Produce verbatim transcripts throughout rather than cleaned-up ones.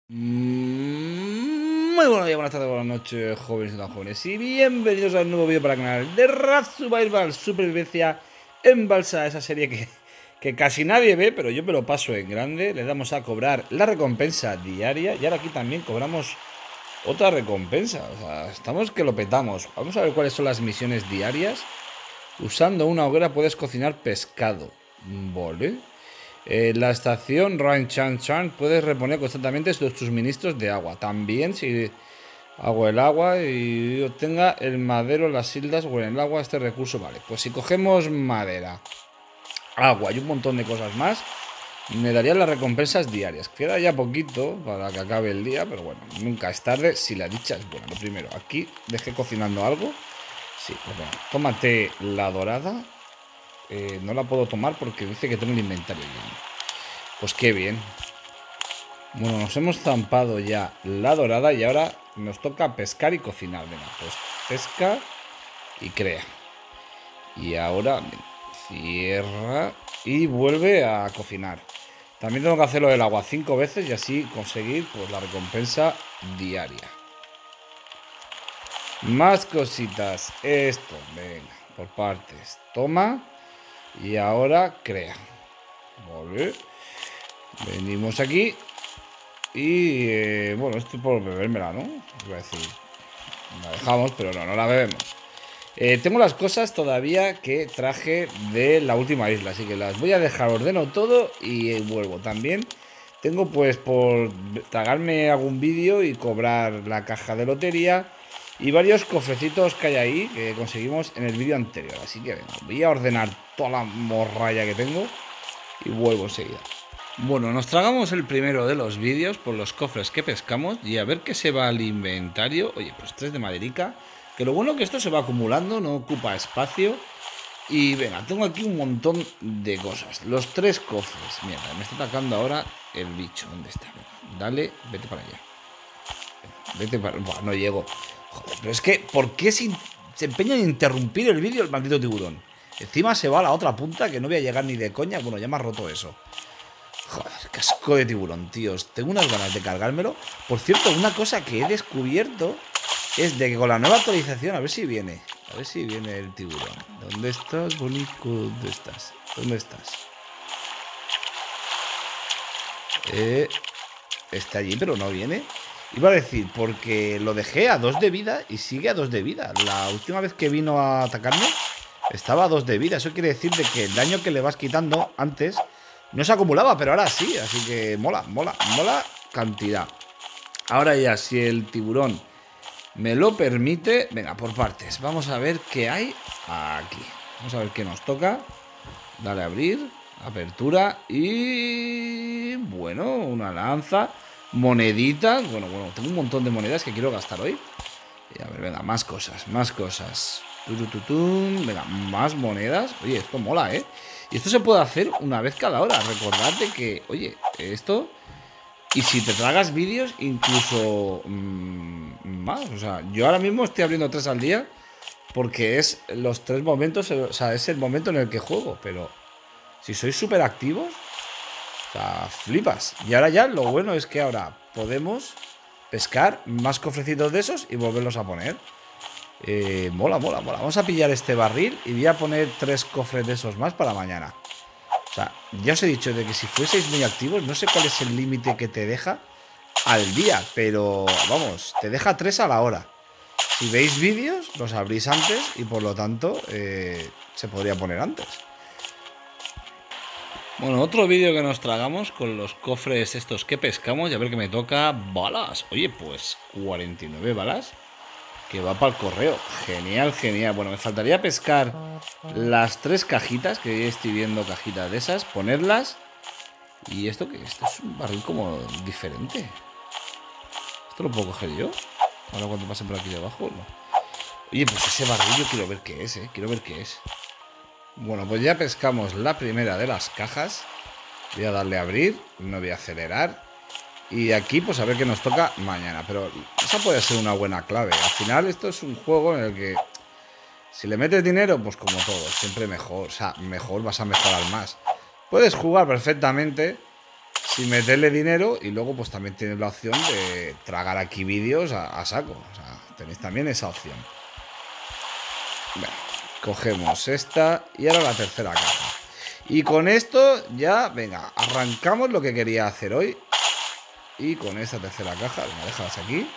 Muy buenos días, buenas tardes, buenas noches, jóvenes y tan jóvenes, y bienvenidos al nuevo vídeo para el canal de Raft Survival, Supervivencia en Balsa, esa serie que, que casi nadie ve, pero yo me lo paso en grande. Le damos a cobrar la recompensa diaria y ahora aquí también cobramos otra recompensa. O sea, estamos que lo petamos. Vamos a ver cuáles son las misiones diarias. Usando una hoguera puedes cocinar pescado. Vale. Eh, la estación Rain Chan Chan puedes reponer constantemente tus suministros de agua. También si hago el agua y obtenga el madero en las islas o en el agua, este recurso vale. Pues si cogemos madera, agua y un montón de cosas más, me darían las recompensas diarias. Queda ya poquito para que acabe el día, pero bueno, nunca es tarde si la dicha es buena. Lo primero, aquí dejé cocinando algo. Sí, pues bueno, tómate la dorada. Eh, no la puedo tomar porque dice que tengo el inventario lleno. Pues qué bien. Bueno, nos hemos zampado ya la dorada y ahora nos toca pescar y cocinar. Venga, pues pesca y crea. Y ahora cierra y vuelve a cocinar. También tengo que hacerlo del agua cinco veces y así conseguir pues la recompensa diaria. Más cositas. Esto, venga, por partes. Toma. Y ahora crea. Vale. Venimos aquí. Y eh, bueno, esto es por bebérmela, ¿no? Iba a decir. La dejamos, pero no, no la bebemos. Eh, tengo las cosas todavía que traje de la última isla, así que las voy a dejar, ordeno todo y eh, vuelvo. También tengo pues por tragarme algún vídeo y cobrar la caja de lotería y varios cofrecitos que hay ahí que conseguimos en el vídeo anterior. Así que venga, voy a ordenar toda la morralla que tengo y vuelvo enseguida. Bueno, nos tragamos el primero de los vídeos por los cofres que pescamos y a ver qué se va al inventario. Oye, pues tres de maderica. Que lo bueno que esto se va acumulando, no ocupa espacio. Y venga, tengo aquí un montón de cosas. Los tres cofres. Mira, me está atacando ahora el bicho. ¿Dónde está? Venga, dale, vete para allá. Vete para... Buah, no llego. Joder, pero es que, ¿por qué se, se empeña en interrumpir el vídeo el maldito tiburón? Encima se va a la otra punta que no voy a llegar ni de coña. Bueno, ya me ha roto eso. Joder, casco de tiburón, tíos. Tengo unas ganas de cargármelo. Por cierto, una cosa que he descubierto es de que con la nueva actualización, a ver si viene. A ver si viene el tiburón. ¿Dónde estás, bonito? ¿Dónde estás? ¿Dónde estás? Eh, está allí, pero no viene. Iba a decir, porque lo dejé a dos de vida y sigue a dos de vida. La última vez que vino a atacarme estaba a dos de vida. Eso quiere decir de que el daño que le vas quitando antes no se acumulaba, pero ahora sí. Así que mola, mola, mola cantidad. Ahora ya, si el tiburón me lo permite, venga, por partes. Vamos a ver qué hay aquí. Vamos a ver qué nos toca. Dale a abrir, apertura y... bueno, una lanza. Moneditas, bueno, bueno, tengo un montón de monedas que quiero gastar hoy. Y a ver, venga, más cosas, más cosas. Turututun, venga, más monedas. Oye, esto mola, ¿eh? Y esto se puede hacer una vez cada hora. Recordad que, oye, esto... y si te tragas vídeos, incluso mmm, más. O sea, yo ahora mismo estoy abriendo tres al día porque es los tres momentos, o sea, es el momento en el que juego. Pero si sois súper activos, o sea, flipas. Y ahora ya lo bueno es que ahora podemos pescar más cofrecitos de esos y volverlos a poner. Eh, mola, mola, mola. Vamos a pillar este barril y voy a poner tres cofres de esos más para mañana. O sea, ya os he dicho de que si fueseis muy activos, no sé cuál es el límite que te deja al día, pero vamos, te deja tres a la hora. Si veis vídeos, los abrís antes y por lo tanto eh, se podría poner antes. Bueno, otro vídeo que nos tragamos con los cofres estos que pescamos y a ver que me toca balas. Oye, pues cuarenta y nueve balas que va para el correo. Genial, genial. Bueno, me faltaría pescar las tres cajitas, que estoy viendo cajitas de esas, ponerlas. ¿Y esto qué? Esto es un barril como diferente. ¿Esto lo puedo coger yo? Ahora cuando pase por aquí de abajo, no. Oye, pues ese barril yo quiero ver qué es, ¿eh? Quiero ver qué es. Bueno, pues ya pescamos la primera de las cajas. Voy a darle a abrir, no voy a acelerar. Y aquí pues a ver qué nos toca mañana. Pero esa puede ser una buena clave. Al final esto es un juego en el que si le metes dinero, pues como todo, siempre mejor. O sea, mejor, vas a mejorar más. Puedes jugar perfectamente sin meterle dinero. Y luego pues también tenéis la opción de tragar aquí vídeos a, a saco. O sea, tenéis también esa opción. Bueno, cogemos esta y ahora la tercera caja. Y con esto ya, venga, arrancamos lo que quería hacer hoy. Y con esta tercera caja, venga, déjalas aquí.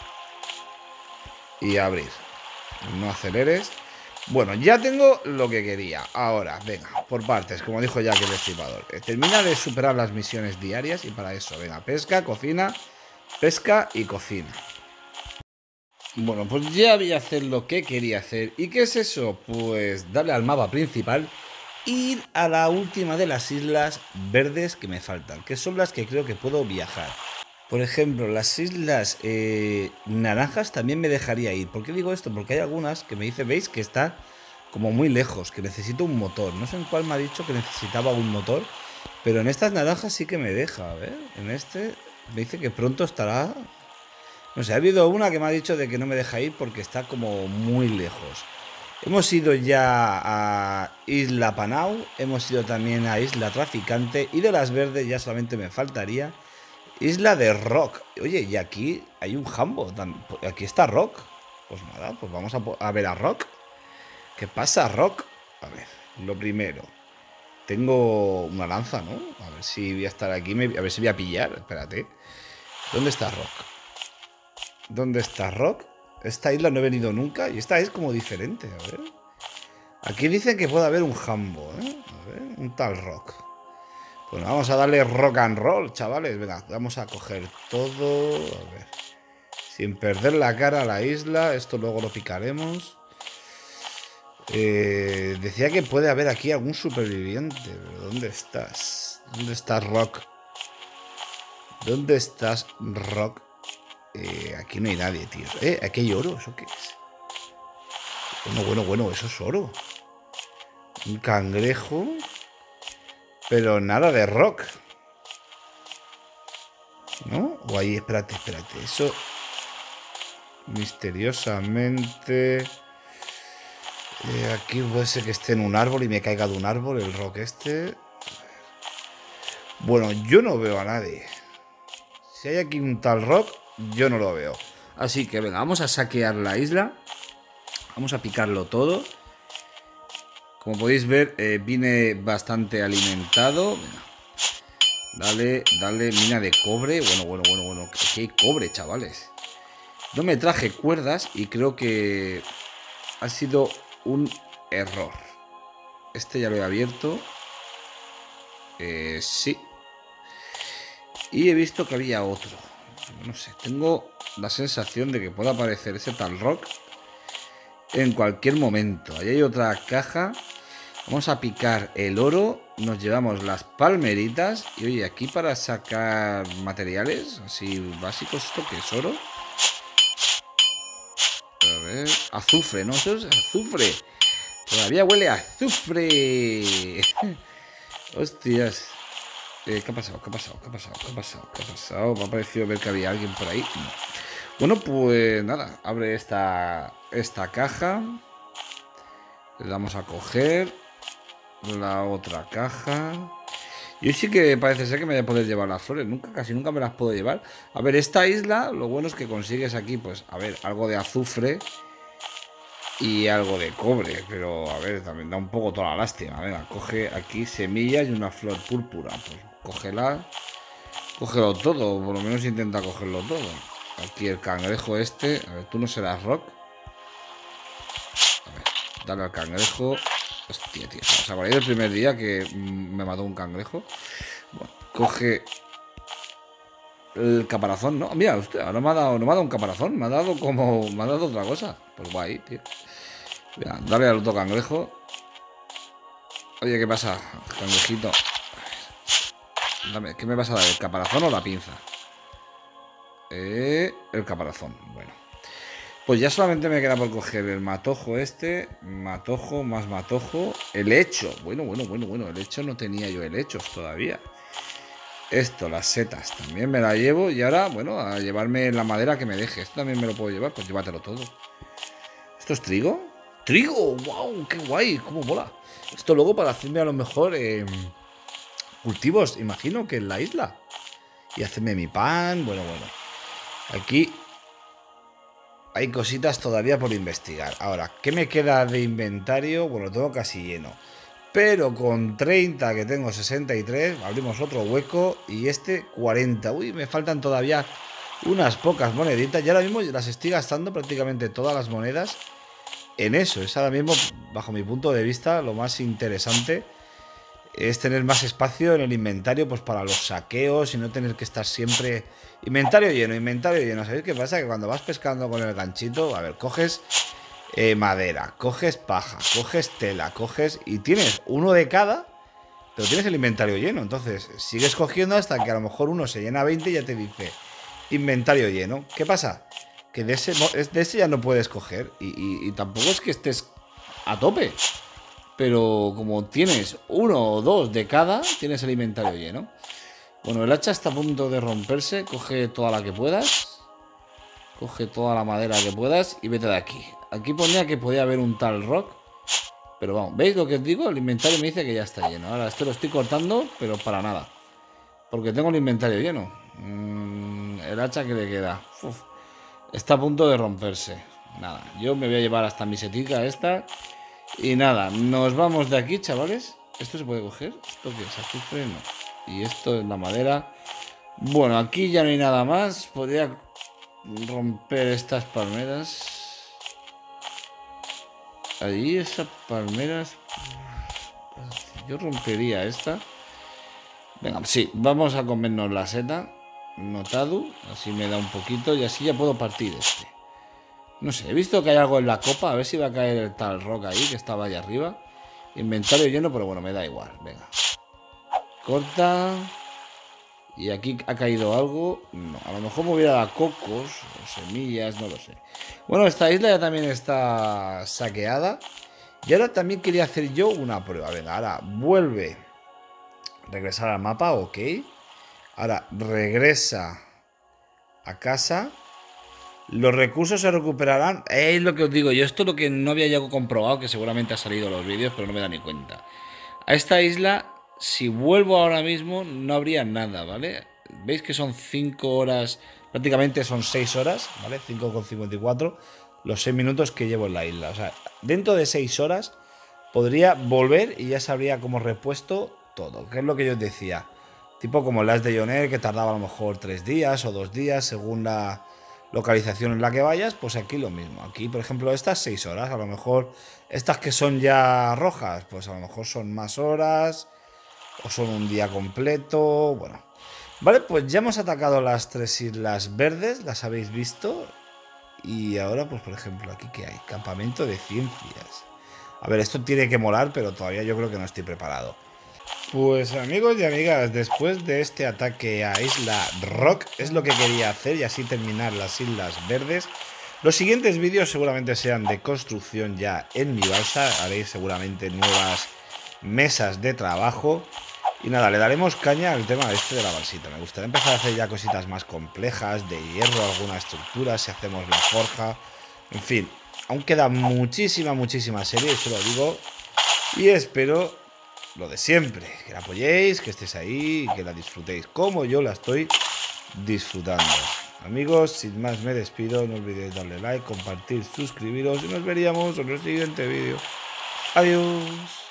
Y abrir. No aceleres. Bueno, ya tengo lo que quería. Ahora, venga, por partes, como dijo ya que el Destripador. Termina de superar las misiones diarias y para eso, venga, pesca, cocina, pesca y cocina. Bueno, pues ya voy a hacer lo que quería hacer. ¿Y qué es eso? Pues darle al mapa principal, ir a la última de las islas verdes que me faltan, que son las que creo que puedo viajar. Por ejemplo, las islas eh, naranjas también me dejaría ir. ¿Por qué digo esto? Porque hay algunas que me dice, veis, que está como muy lejos, que necesito un motor. No sé en cuál me ha dicho que necesitaba un motor, pero en estas naranjas sí que me deja. A ver, en este me dice que pronto estará... No sé, ha habido una que me ha dicho de que no me deja ir porque está como muy lejos. Hemos ido ya a Isla Panau, hemos ido también a Isla Traficante y de las verdes ya solamente me faltaría Isla de Rock. Oye, y aquí hay un jambo. Aquí está Rock. Pues nada, pues vamos a, a ver a Rock. ¿Qué pasa, Rock? A ver, lo primero. Tengo una lanza, ¿no? A ver si voy a estar aquí. A ver si voy a pillar. Espérate. ¿Dónde está Rock? ¿Dónde está Rock? Esta isla no he venido nunca. Y esta es como diferente. A ver. Aquí dicen que puede haber un jambo, ¿eh? A ver, un tal Rock. Bueno, vamos a darle rock and roll, chavales. Venga, vamos a coger todo. A ver. Sin perder la cara a la isla. Esto luego lo picaremos. Eh, decía que puede haber aquí algún superviviente. Pero ¿dónde estás? ¿Dónde estás, Rock? ¿Dónde estás, Rock? Eh, aquí no hay nadie, tío. Eh, aquí hay oro. ¿Eso qué es? Bueno, bueno, bueno. Eso es oro. Un cangrejo. Pero nada de Rock. ¿No? O ahí, espérate, espérate. Eso... Misteriosamente... Eh, aquí puede ser que esté en un árbol y me caiga de un árbol el Rock este. Bueno, yo no veo a nadie. Si hay aquí un tal Rock, yo no lo veo. Así que venga, vamos a saquear la isla. Vamos a picarlo todo. Como podéis ver, eh, vine bastante alimentado. Venga. Dale, dale, mina de cobre. Bueno, bueno, bueno, bueno. Aquí hay cobre, chavales. No me traje cuerdas y creo que ha sido un error. Este ya lo he abierto. Eh, sí. Y he visto que había otro. No sé, tengo la sensación de que puede aparecer ese tal Rock en cualquier momento. Ahí hay otra caja. Vamos a picar el oro. Nos llevamos las palmeritas. Y oye, aquí para sacar materiales así básicos, ¿esto qué es oro? A ver, azufre, ¿no? Eso es azufre. Todavía huele a azufre. Hostias. Eh, ¿Qué ha pasado? ¿Qué ha pasado? ¿Qué ha pasado? ¿Qué ha pasado? ¿Qué ha pasado? Me ha parecido ver que había alguien por ahí. No. Bueno, pues nada. Abre esta, esta caja. Le damos a coger la otra caja. Yo sí que parece ser que me voy a poder llevar las flores. Nunca, casi nunca me las puedo llevar. A ver, esta isla, lo bueno es que consigues aquí, pues, a ver, algo de azufre y algo de cobre. Pero, a ver, también da un poco toda la lástima. Venga, coge aquí semillas y una flor púrpura. Pues cógela. Cógelo todo, por lo menos intenta cogerlo todo. Aquí el cangrejo este. A ver, tú no serás Rock. A ver, dale al cangrejo. Hostia, tío. ¿Os acordáis del primer día que me mató un cangrejo? Bueno, coge el caparazón, ¿no? Mira, usted, ahora me ha dado, no me ha dado un caparazón, me ha dado como. Me ha dado otra cosa. Pues guay, tío. Mira, dale al otro cangrejo. Oye, ¿qué pasa, cangrejito? Dame, ¿qué me vas a dar? ¿El caparazón o la pinza? Eh, el caparazón, bueno. Pues ya solamente me queda por coger el matojo este. Matojo, más matojo. El hecho. Bueno, bueno, bueno, bueno. El hecho no tenía yo el hecho todavía. Esto, las setas. También me la llevo. Y ahora, bueno, a llevarme la madera que me deje. Esto también me lo puedo llevar. Pues llévatelo todo. ¿Esto es trigo? ¡Trigo! ¡Wow! ¡Qué guay! ¡Cómo mola! Esto luego para hacerme a lo mejor... Eh, cultivos, imagino que en la isla. Y hacerme mi pan, bueno, bueno. Aquí hay cositas todavía por investigar. Ahora, ¿qué me queda de inventario? Bueno, lo tengo casi lleno. Pero con treinta, que tengo sesenta y tres, abrimos otro hueco y este cuarenta. Uy, me faltan todavía unas pocas moneditas. Y ahora mismo las estoy gastando prácticamente todas las monedas en eso. Es ahora mismo, bajo mi punto de vista, lo más interesante. Es tener más espacio en el inventario, pues para los saqueos y no tener que estar siempre inventario lleno, inventario lleno. ¿Sabéis qué pasa? Que cuando vas pescando con el ganchito, a ver, coges eh, madera, coges paja, coges tela, coges y tienes uno de cada, pero tienes el inventario lleno. Entonces sigues cogiendo hasta que a lo mejor uno se llena a veinte y ya te dice inventario lleno. ¿Qué pasa? Que de ese, de ese ya no puedes coger y, y, y tampoco es que estés a tope. Pero como tienes uno o dos de cada, tienes el inventario lleno. Bueno, el hacha está a punto de romperse. Coge toda la que puedas. Coge toda la madera que puedas y vete de aquí. Aquí ponía que podía haber un tal rock. Pero vamos, ¿veis lo que os digo? El inventario me dice que ya está lleno. Ahora esto lo estoy cortando, pero para nada. Porque tengo el inventario lleno. Mm, el hacha que le queda. Uf, está a punto de romperse. Nada, yo me voy a llevar hasta mi setica esta. Y nada, nos vamos de aquí, chavales. ¿Esto se puede coger? ¿Esto qué es? Azufre, no. Y esto es la madera. Bueno, aquí ya no hay nada más. Podría romper estas palmeras. Ahí esas palmeras. Yo rompería esta. Venga, sí, vamos a comernos la seta. Notado. Así me da un poquito y así ya puedo partir este. No sé, he visto que hay algo en la copa. A ver si va a caer el tal rock ahí que estaba ahí arriba. Inventario lleno, pero bueno, me da igual. Venga. Corta. Y aquí ha caído algo. No, a lo mejor me hubiera dado cocos o semillas, no lo sé. Bueno, esta isla ya también está saqueada. Y ahora también quería hacer yo una prueba. Venga, ahora vuelve. Regresar al mapa, ok. Ahora regresa a casa. Los recursos se recuperarán. Es lo que os digo yo. Esto es lo que no había yo comprobado, que seguramente ha salido en los vídeos, pero no me da ni cuenta. A esta isla, si vuelvo ahora mismo, no habría nada, ¿vale? Veis que son cinco horas, prácticamente son seis horas, ¿vale? cinco con cincuenta y cuatro, los seis minutos que llevo en la isla. O sea, dentro de seis horas podría volver y ya sabría cómo repuesto todo. Que es lo que yo os decía. Tipo como las de Joner, que tardaba a lo mejor tres días o dos días, según la localización en la que vayas, pues aquí lo mismo. Aquí, por ejemplo, estas seis horas. A lo mejor estas que son ya rojas, pues a lo mejor son más horas o son un día completo. Bueno, vale, pues ya hemos atacado las tres islas verdes, las habéis visto. Y ahora, pues por ejemplo, aquí que hay campamento de ciencias. A ver, esto tiene que molar, pero todavía yo creo que no estoy preparado. Pues amigos y amigas, después de este ataque a Isla Rock, es lo que quería hacer y así terminar las Islas Verdes. Los siguientes vídeos seguramente sean de construcción ya en mi balsa. Haréis seguramente nuevas mesas de trabajo. Y nada, le daremos caña al tema este de la balsita. Me gustaría empezar a hacer ya cositas más complejas, de hierro, alguna estructura, si hacemos la forja. En fin, aún queda muchísima, muchísima serie, eso lo digo. Y espero lo de siempre, que la apoyéis, que estéis ahí y que la disfrutéis como yo la estoy disfrutando. Amigos, sin más me despido, no olvidéis darle like, compartir, suscribiros y nos veríamos en el siguiente vídeo. Adiós.